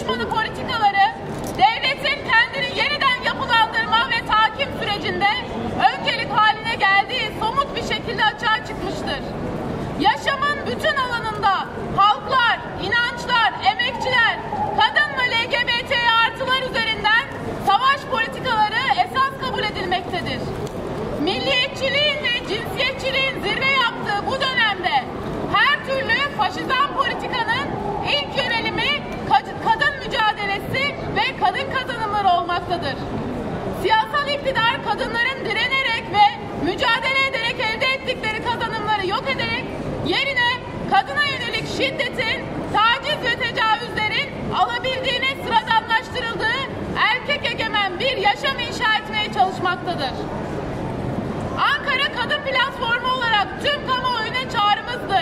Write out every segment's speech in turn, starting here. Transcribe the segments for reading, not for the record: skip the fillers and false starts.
düşmanı politikaları, devletin kendini yeniden yapılandırma ve tahkim sürecinde öncelik haline geldiği somut bir şekilde açığa çıkmıştır. Yaşamın bütün alanında halklar, inançlar, emekçiler, kadın ve LGBT artılar üzerinden savaş politikaları esas kabul edilmektedir. Milliyetçiliğin ve cinsiyetçiliğin zirve yaptığı bu dönemde her türlü faşizan politikanın ilk yönelimi kadın mücadelesi ve kadın kazanımları olmaktadır. Siyasal iktidar kadınların direnerek ve mücadele ederek elde ettikleri kazanımları yok ederek yerine kadına yönelik şiddetin, taciz ve tecavüzlerin alabildiğine sıradanlaştırıldığı erkek egemen bir yaşam inşa etmeye çalışmaktadır. Ankara Kadın Platformu olarak tüm kamuoyuna çağrımızdır.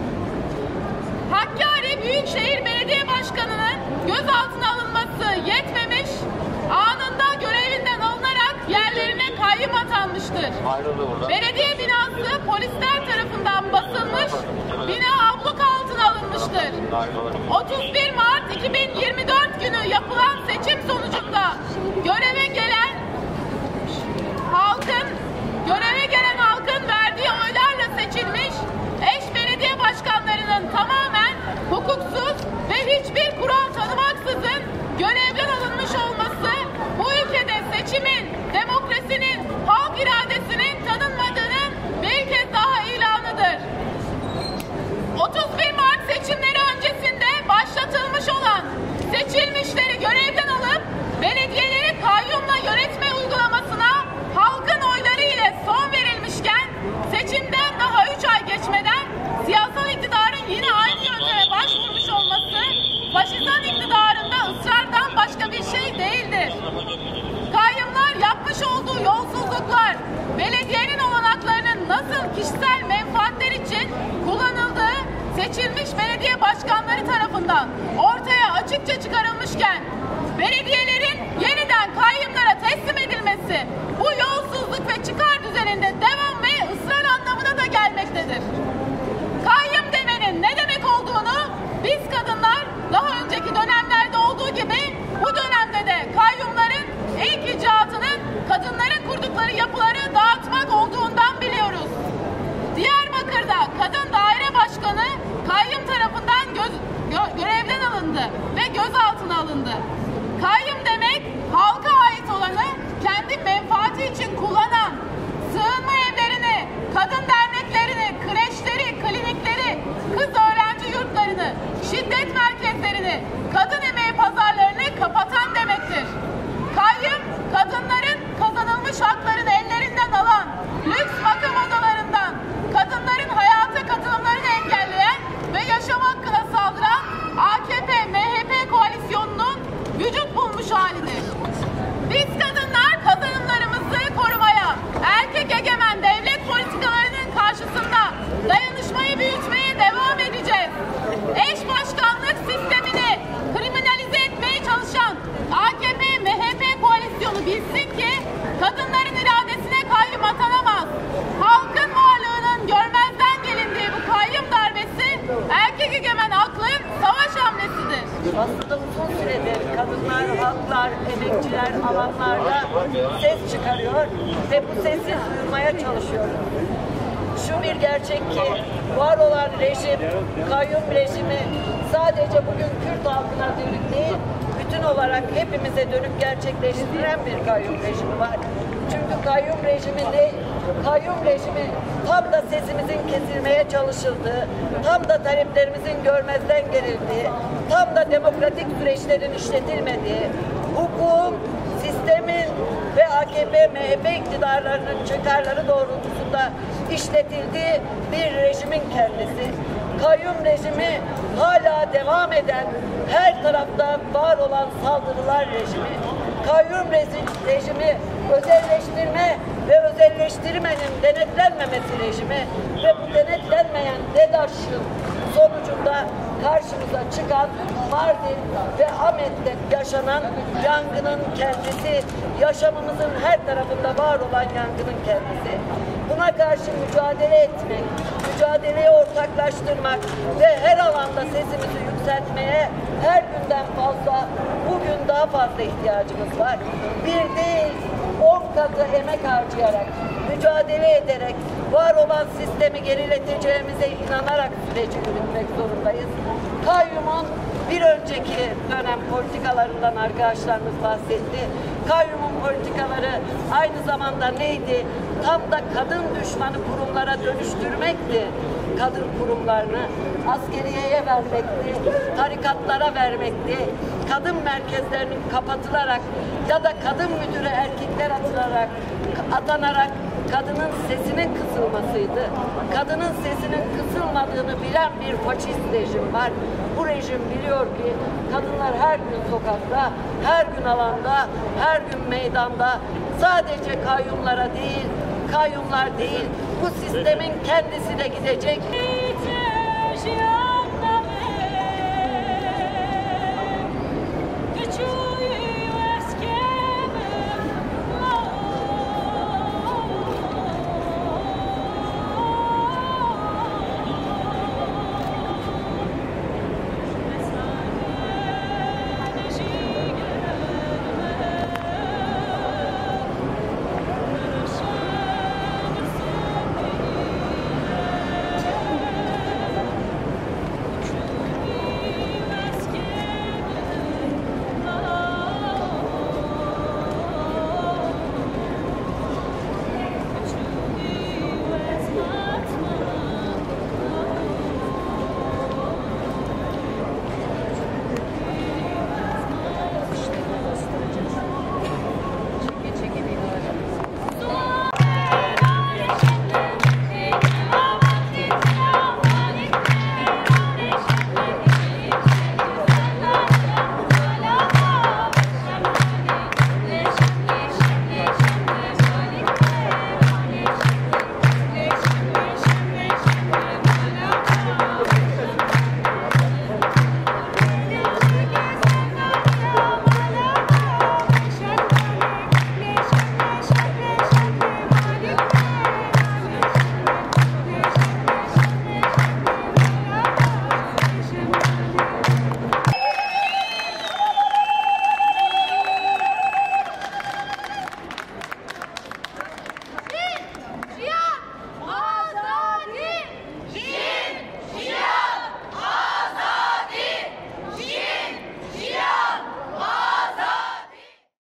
Hakkari Büyükşehir Belediye Başkanı'nın gözaltına alınması yetmemiş, anında görevinden alınarak yerlerine kayyum atanmıştır. Belediye binası polisler tarafından basılmış, bina abluk altına alınmıştır. 31 Mart 2024 günü yapılan seçim sonucunda göreve gelen halkın verdiği oylarla seçilmiş eş belediye başkanlarının tamamen hukuksuz ve hiçbir kural tanımaksızın görevden alınmış olması bu ülkede seçimin, demokrasinin, halk iradesinin tanınmadığının bir kez daha ilanıdır. 31 Mart seçimleri öncesinde başlatılmış olan seçilmişleri görevden alıp belediyeleri kayyumla yönetme uygulamasına halkın oyları ile son verilmişken seçimden daha 3 ay geçmeden siyasal iktidarın yine aynı yönteme başvurmuş olması faşizan iktidarında ısrardan başka bir şey değildir. Kayyumlar yapmış olduğu yolsuzluklar, belediyenin olanaklarının nasıl kişisel menfaatler için kullanıldığı seçilmiş belediye başkanları tarafından ortaya açıkça çıkarılmışken belediyelerin yeniden kayyumlara teslim edilmesi bu yolsuzluk ve çıkar düzeninde devam ve ısrar anlamına da gelmektedir. Kayyum demenin ne demek olduğunu biz kadınlar daha önceki dönemlerde olduğu gibi bu dönemde de kayyumların ilk icraatının kadınların kurdukları yapıları dağıtmak olduğundan biliyoruz. Diyarbakır'da kadın daire başkanı kayyum tarafından görevden alındı ve gözaltına alındı. Kayyum demek halka ait olanı kendi menfaati için kullanan, sığınma evlerini, kadın derneklerini, kreşleri, klinikleri, kız öğrenci yurtlarını, şiddet merkezlerini, kadın emeği pazarlarını kapatan demektir. Kayyum, kadınların kazanılmış haklarını ellerinden alan, lüks bakım odalarından, kadınların hayata katılımlarını engelleyen ve yaşam hakkına saldıran AKP-MHP koalisyonunun vücut bulmuş halidir. Biz kadınlar kazanımlarımızı korumaya, erkek egemen devlet politikalarının karşısında dayanışmayı büyütmeye devam edeceğiz. Eş başkanlık sistemini kriminalize etmeye çalışan AKP-MHP koalisyonu bilsin ki kadınların iradesine kayyum atanamaz. Halkın varlığının görmezden gelindiği bu kayyum darbesi erkek egemen aklın savaş hamlesidir. Aslında uzun süredir kadınlar, halklar, emekçiler alanlarda ses çıkarıyor ve bu sesi duyurmaya çalışıyoruz. Şu bir gerçek ki var olan rejim, kayyum rejimi sadece bugün Kürt halkına dönük değil, bütün olarak hepimize dönük gerçekleştiren bir kayyum rejimi var. Çünkü kayyum rejimi tam da sesimizin kesilmeye çalışıldığı, tam da taleplerimizin görmezden gelindiği, tam da demokratik süreçlerin işletilmediği, hukukun, sistemin ve AKP-MHP iktidarlarının çıkarları doğrultusunda işletildiği bir rejimin kendisi. Kayyum rejimi hala devam eden, her tarafta var olan saldırılar rejimi. Kayyum rejimi özelleştirme ve özelleştirmenin denetlenmemesi rejimi ve bu denetlenmeyen DEDAŞ'ın sonucunda karşımıza çıkan Mardin ve Ahmet'te yaşanan yangının kendisi, yaşamımızın her tarafında var olan yangının kendisi. Buna karşı mücadele etmek, mücadeleyi ortaklaştırmak ve her alanda sesimizi yükseltmeye her günden fazla fazla ihtiyacımız var. Bir değil, 10 katı emek harcayarak, mücadele ederek, var olan sistemi gerileteceğimize inanarak süreci yürütmek zorundayız. Kayyumun bir önceki dönem politikalarından arkadaşlarımız bahsetti. Kayyumun politikaları aynı zamanda neydi? Tam da kadın düşmanı kurumlara dönüştürmekti. Kadın kurumlarını askeriyeye vermekti, tarikatlara vermekti, kadın merkezlerinin kapatılarak ya da kadın müdüre erkekler atanarak kadının sesinin kısılmasıydı. Kadının sesinin kısılmadığını bilen bir faşist rejim var. Bu rejim biliyor ki kadınlar her gün sokakta, her gün alanda, her gün meydanda, sadece kayyumlara değil, kayyumlar değil, bu sistemin kendisi de gidecek.